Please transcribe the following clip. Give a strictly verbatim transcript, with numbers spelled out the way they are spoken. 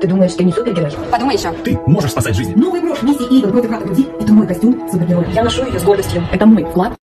Ты думаешь, ты не супергерой? Подумай еще. Ты можешь спасать жизни. Новый брошь миссии Ивы против рака груди – это мой костюм супергероя. Я ношу ее с гордостью. Это мой вклад